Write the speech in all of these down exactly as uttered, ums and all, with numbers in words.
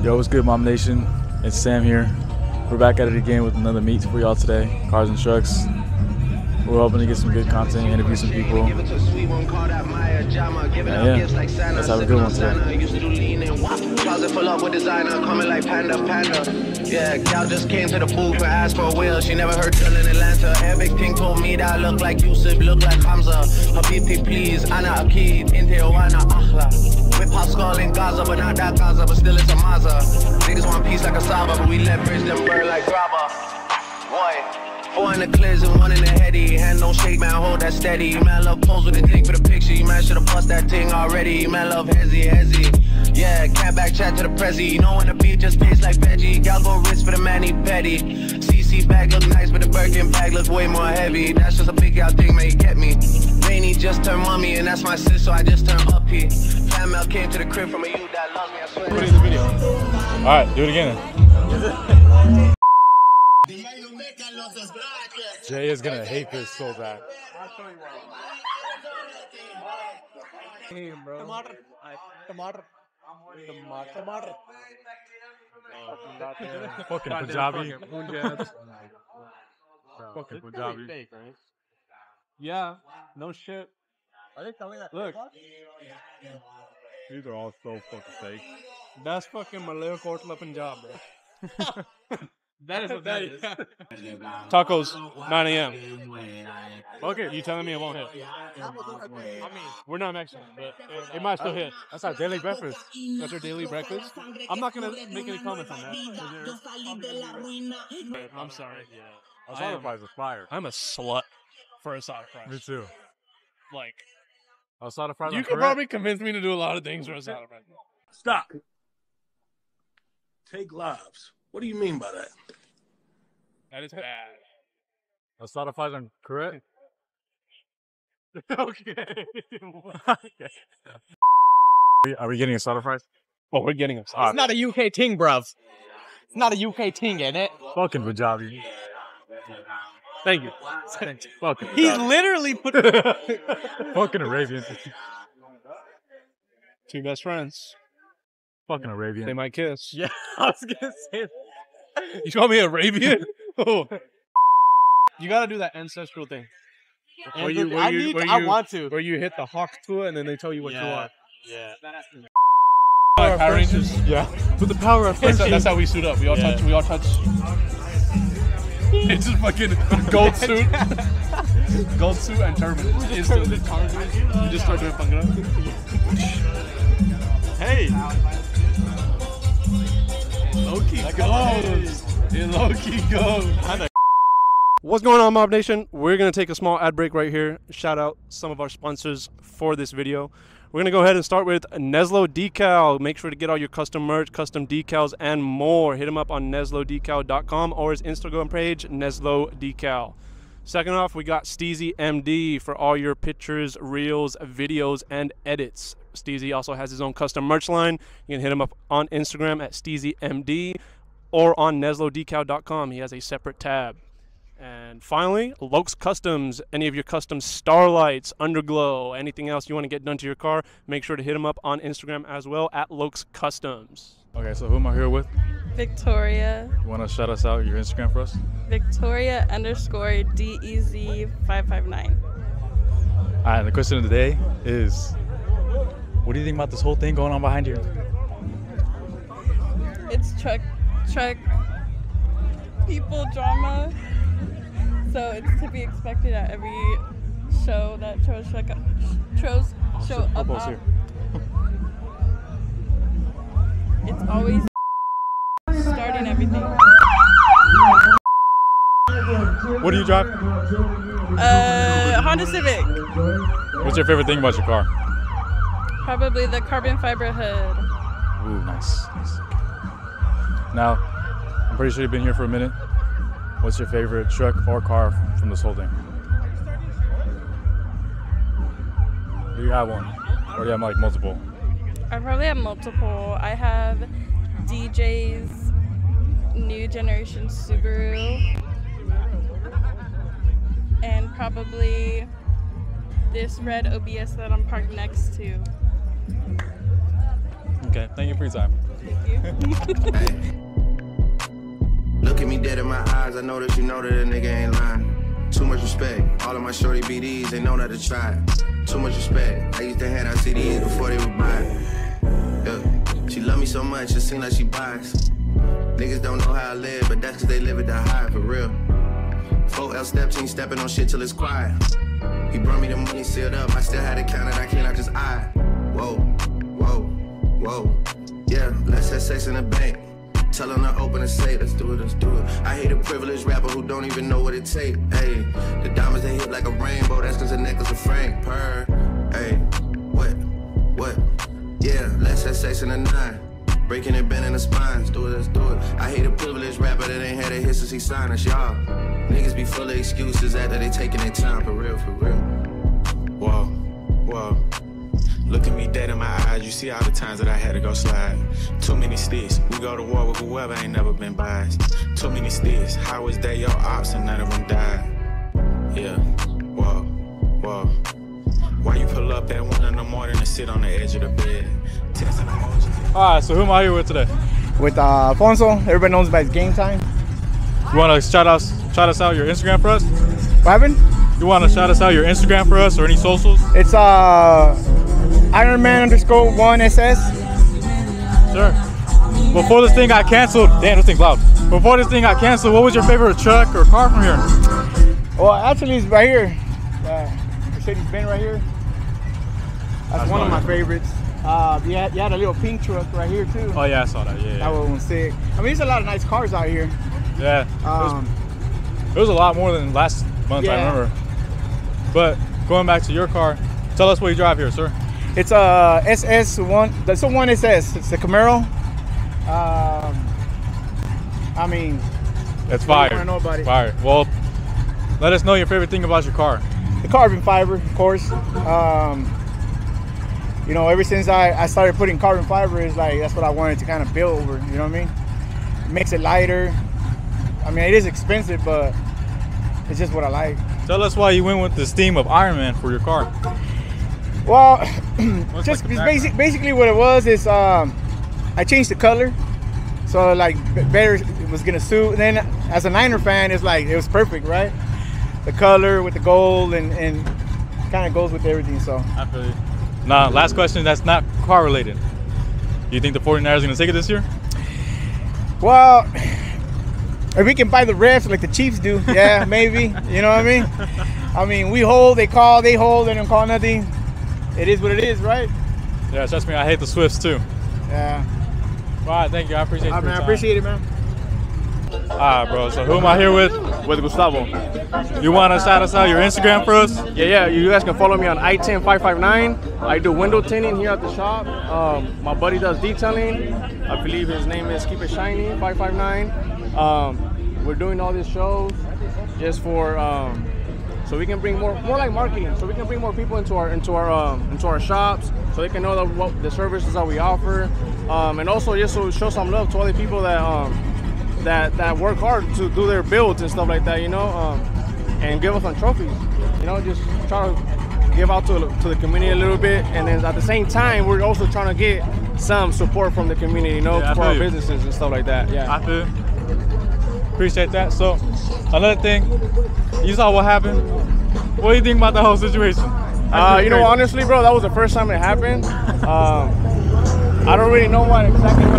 Yo, what's good, Mom Nation? It's Sam here. We're back at it again with another meet for y'all today, Cars and Trucks. We're hoping to get some good content, interview some people. And yeah, let's have a good one today. Closet full up with designer, coming like panda, panda. Yeah, gal just came to the booth and asked for a wheel. She never heard till in Atlanta. Every thing told me that I look like Yusuf, look like Hamza. Habibi, please, Ana Akid, in Tijuana, Akhla. With Pop Skull in Gaza, but not that Gaza, but still it's a Mazda. Niggas want peace like a Saba, but we leverage them bird like grabber. Boy. Four in the clears and one in the heady. Hand don't shake, man, hold that steady. Man, love pose with a thing for the picture. Man, should've bust that thing already. Man, love hezzy, hezzy. Yeah, cat back chat to the prezi. You know when the beat just tastes like veggie. Gal go rich for the manny petty. C C bag look nice, but the Birkin bag look way more heavy. That's just a big gal thing, man, you get me. Rainy just turned mommy, and that's my sis, so I just turned up here. Fan mail came to the crib from a youth that loves me, I swear. Put it in the video. Alright, do it again then. Jay is gonna hate this so bad. Hey, bro. Tomato. Tomato. Tomato. Fucking Punjabi. Fucking Punjabi. Fake, right? Yeah. No shit. Look. These are all so fucking fake. That's fucking Malaya Kotla, Punjab, bro. That is what that is. Tacos, nine A M Okay, you telling me it won't hit? I mean, we're not Mexican, but it, it might still hit. That's our daily breakfast. That's our daily breakfast. I'm not gonna make any comments on that. I'm sorry. Yeah. Asada fries is fire. I'm a slut for asada fries. Me too. Like, Asada fries. you could probably convince me to do a lot of things for asada fries. Stop. Take lives. What do you mean by that? That is bad. Asada fries are correct. Okay. Are we getting asada fries? Oh, we're getting asada. It's not a U K ting, bruv. It's not a U K ting, ain't it? Fucking Punjabi. Thank you. Fucking He's Punjabi. literally put. Fucking Arabian. Two best friends. Fucking Arabian. They might kiss. Yeah, I was gonna say that. You call me Arabian? Oh. You gotta do that ancestral thing. Where you, where I you, need. where To, I you- want to. Where you hit the hawk to it and then they tell you what you Yeah. want. Yeah. Power, Power Rangers. Yeah. With the power of That's, friendship. that's how we suit up. We all Yeah. touch. We all touch. It's just fucking gold suit, gold suit and turban. Instantly. You just start doing fucking up. Hey. Low-key goes. It low-key goes. What's going on, Mob Nation? We're going to take a small ad break right here. Shout out some of our sponsors for this video. We're going to go ahead and start with Neslo Decal. Make sure to get all your custom merch, custom decals, and more. Hit him up on neslo decal dot com or his Instagram page, Neslo Decal. Second off, we got Steezy M D for all your pictures, reels, videos, and edits. Steezy also has his own custom merch line. You can hit him up on Instagram at Steezy M D or on neslo decal dot com. He has a separate tab. And finally, Lokes Customs. Any of your custom starlights, underglow, anything else you want to get done to your car, make sure to hit him up on Instagram as well at Lokes Customs. Okay, so who am I here with? Victoria. You want to shout us out your Instagram for us? Victoria underscore D E Z five five nine. All right, the question of the day is, what do you think about this whole thing going on behind you? It's truck, truck, people drama. So it's to be expected at every show that Tros truck Tros show up Popo's at. here. It's always starting everything. What do you drive? Uh, Honda Civic. What's your favorite thing about your car? Probably the carbon fiber hood. Ooh, nice. nice. Now, I'm pretty sure you've been here for a minute. What's your favorite truck or car from this whole thing? Do you have one? Or do you have like multiple? I probably have multiple. I have D J's new generation Subaru. And probably this red O B S that I'm parked next to. Okay. Thank you for your time. Thank you. Look at me dead in my eyes, I know that you know that a nigga ain't lying. Too much respect, all of my shorty B Ds, they know not to try. Too much respect, I used to hand out C Ds before they would buy it. Yeah. She love me so much, it seems like she biased. Niggas don't know how I live, but that's cause they live it that high, for real. four L step team stepping on shit till it's quiet. He brought me the money sealed up, I still had to count it, I cannot just eye. Whoa, whoa, whoa. Yeah, let's have sex in the bank. Tell them to open and say, let's do it, let's do it. I hate a privileged rapper who don't even know what it take. Hey, the diamonds they hit like a rainbow, that's cause the necklace of Frank Purr. Hey, what, what? Yeah, let's have sex in the nine. Breaking and bending the spine, let's do it, let's do it. I hate a privileged rapper that ain't had a hit since he signed us, y'all. Niggas be full of excuses after they taking their time, for real, for real. Whoa, whoa. Look at me dead in my eyes, you see all the times that I had to go slide. Too many sticks, we go to war with whoever ain't never been biased. Too many sticks, how was they your ops and none of them died? Yeah, whoa, whoa. Why you pull up at one in the morning and sit on the edge of the bed? Testing emojis. All right, so who am I here with today? With uh, Alfonso, everybody knows him by his Game Time. You want to shout us, shout us out your Instagram for us? What happened? You want to shout us out your Instagram for us or any socials? It's uh, Ironman underscore one S S. Sure. Before this thing got canceled, damn, this thing's loud. Before this thing got canceled, what was your favorite truck or car from here? Well, actually, it's right here. Uh, Mercedes-Benz right here. That's, That's one of my favorites. Uh, you had, you had a little pink truck right here too. Oh yeah, I saw that. Yeah, yeah. That one was sick. I mean, there's a lot of nice cars out here. Yeah. Um, it, was, it was a lot more than last month, yeah. I remember. But going back to your car, tell us what you drive here, sir. It's a S S one. That's a one S S. It's a Camaro. Um, I mean, it's fire. I know about it. Fire. Well, let us know your favorite thing about your car. The carbon fiber, of course. Um, you know, ever since I, I started putting carbon fiber, it's like that's what I wanted to kind of build over. You know what I mean? It makes it lighter. I mean, it is expensive, but it's just what I like. Tell us why you went with this theme of Iron Man for your car. Well, just like basic, basically what it was is um, I changed the color, so like better it was gonna suit. And then as a Niner fan, it's like it was perfect, right? The color with the gold and and kind of goes with everything. So. I feel you. Now, last question. That's not car related. Do you think the forty-niners are gonna take it this year? Well, if we can buy the refs like the Chiefs do, yeah, maybe. You know what I mean? I mean, we hold, they call, they hold, they don't call nothing. It is what it is, right? Yeah, trust me, I hate the Swifts too. Yeah. All right, thank you. I appreciate All it. right, man, I appreciate it, man. All right, bro. So who am I here with? With Gustavo. You want to shout us out your Instagram for us? Yeah, yeah. You guys can follow me on I ten five five nine. I do window tinting here at the shop. Um, my buddy does detailing. I believe his name is Keep It Shiny five five nine. Um, we're doing all these shows just for um, so we can bring more, more like marketing. So we can bring more people into our into our um, into our shops, so they can know that what the services that we offer, um, and also just to show some love to all the people that um, that that work hard to do their builds and stuff like that. You know, um, and give us some trophies. You know, just try to give out to to the community a little bit, and then at the same time, we're also trying to get some support from the community. You know, Yeah, I for feel our you. businesses and stuff like that. Yeah. I feel. Appreciate that. So, another thing, you saw what happened. What do you think about the whole situation? Uh, you know, honestly, bro, that was the first time it happened. Um, I don't really know what exactly what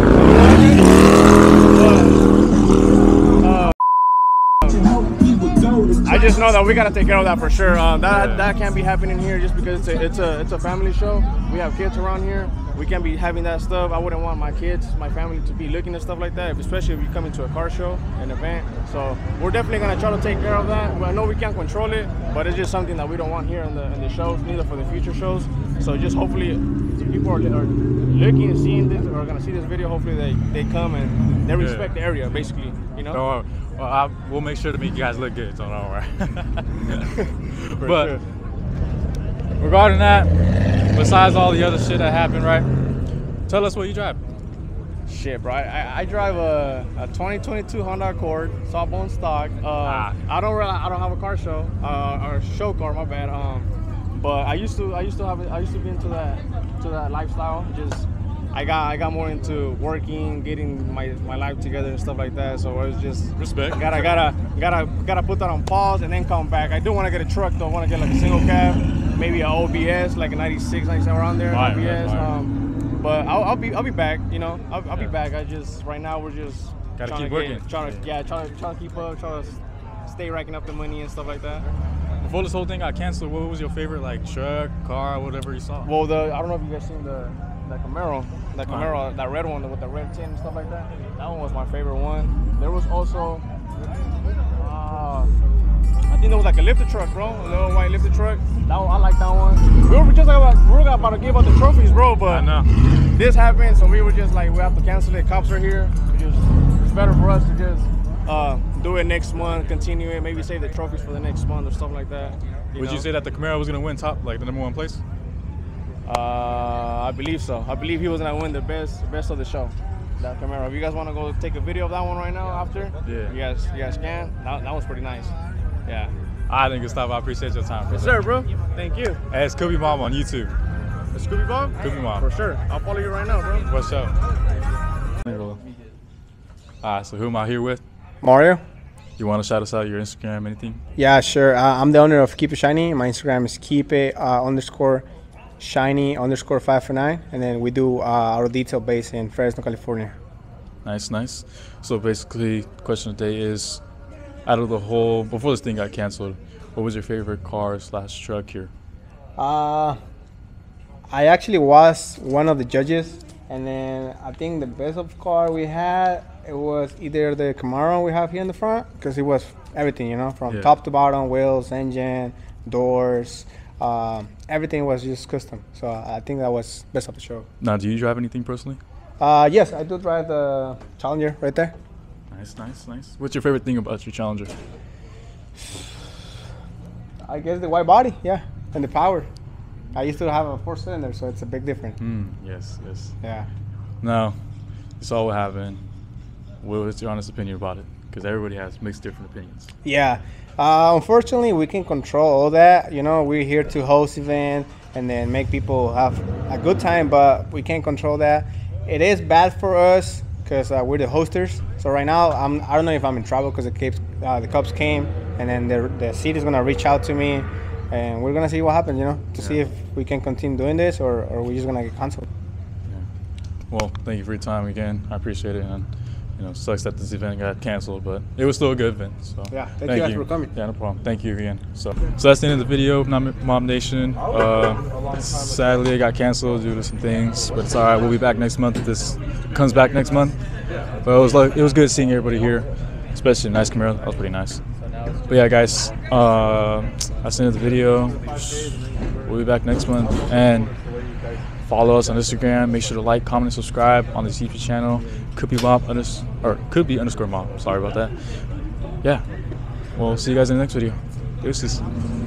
happened. I just know that we gotta take care of that for sure. Uh, that that can't be happening here just because it's a, it's a it's a family show. We have kids around here. We can't be having that stuff. I wouldn't want my kids, my family, to be looking at stuff like that, especially if you come into a car show, an event. So we're definitely gonna try to take care of that. Well, I know we can't control it, but it's just something that we don't want here in the in the shows, neither for the future shows. So just hopefully, if people are, are looking and seeing this, or are gonna see this video, hopefully they they come and they respect the area, basically. You know. So, uh, well, I, we'll make sure to make you guys look good. So, all right. But sure. regarding that, besides all the other shit that happened, right? Tell us what you drive. Shit, bro. I, I drive a, a twenty twenty-two Honda Accord, soft bone stock. Uh, Ah. I don't really, I don't have a car show, uh, or show car, my bad. Um, but I used to, I used to have, I used to be into that, to that lifestyle. Just, I got I got more into working, getting my, my life together and stuff like that. So I was just Respect. Gotta gotta gotta gotta put that on pause and then come back. I do want to get a truck though. I want to get like a single cab, maybe an O B S, like a ninety-six, ninety-seven around there. Fire, O B S. fire. Um, but I'll, I'll be I'll be back. You know, I'll, I'll Yeah. be back. I just right now we're just Gotta trying keep to working. Get, trying to yeah, trying to trying to keep up, trying to stay racking up the money and stuff like that. Before this whole thing got canceled, what was your favorite like truck, car, whatever you saw? Well, the I don't know if you guys seen the the Camaro, the Uh-huh. Camaro, that red one with the red tint and stuff like that. That one was my favorite one. There was also, uh, I think there was like a lifted truck, bro, a little white lifted truck. That one, I like that one. We were just about, we were about to give out the trophies, bro, but I know. this happened, so we were just like, we have to cancel it. Cops are here. We just, it's better for us to just uh, do it next month, continue it, maybe save the trophies for the next month or stuff like that. Would know? you say that the Camaro was gonna win top, like the number one place? Uh, I believe so. I believe he was gonna win the best, best of the show. That Camaro. If you guys want to go take a video of that one right now, after, Yeah. you guys, you guys can. That, that was pretty nice. Yeah. I think Gustavo, I appreciate your time. Yes, brother. sir, bro. Thank you. Hey, it's Scooby Mom on YouTube. The Scooby Bob? Scooby Mom. For sure. I'll follow you right now, bro. What's up? Alright, so who am I here with? Mario? You want to shout us out, your Instagram, anything? Yeah, sure. Uh, I'm the owner of Keep It Shiny. My Instagram is keep it uh, underscore shiny underscore five for nine. And then we do uh, our detail base in Fresno, California. Nice, nice. So basically, question of the day is, out of the whole, before this thing got canceled, what was your favorite car slash truck here? Uh, I actually was one of the judges. And then I think the best of car we had, it was either the Camaro we have here in the front, because it was everything, you know, from Yeah. top to bottom, wheels, engine, doors, um, everything was just custom. So I think that was best of the show. Now, do you drive anything personally? Uh, yes, I do drive the Challenger right there. Nice, nice, nice. What's your favorite thing about your Challenger? I guess the wide body, yeah, and the power. I used to have a four cylinder, so it's a big difference. Mm, yes, yes. Yeah. Now, it's all what happened. What is your honest opinion about it? Because everybody has mixed different opinions. Yeah. Uh, unfortunately, we can control all that. You know, we're here to host event and then make people have a good time, but we can't control that. It is bad for us because uh, we're the hosters. So right now, I'm, I don't know if I'm in trouble because the Cubs, uh, the Cubs came, and then the, the city is going to reach out to me, and we're going to see what happens, you know, to Yeah. see if we can continue doing this or, or we're just going to get canceled. Well, thank you for your time again. I appreciate it. And, you know, sucks that this event got canceled, but it was still a good event. So Yeah, thank you guys for coming. Yeah, no problem. Thank you again. So, so that's the end of the video, Mob Mob Nation. Uh, sadly, it got canceled due to some things, but it's all right. We'll be back next month if this comes back next month. But it was like it was good seeing everybody here, especially a nice Camaro. That was pretty nice. But yeah, guys, uh, that's the end of the video. We'll be back next month, and follow us on Instagram. Make sure to like, comment, and subscribe on this YouTube channel. Could be mob unders or could be underscore mob. Sorry about that. Yeah. We'll see you guys in the next video. Deuces.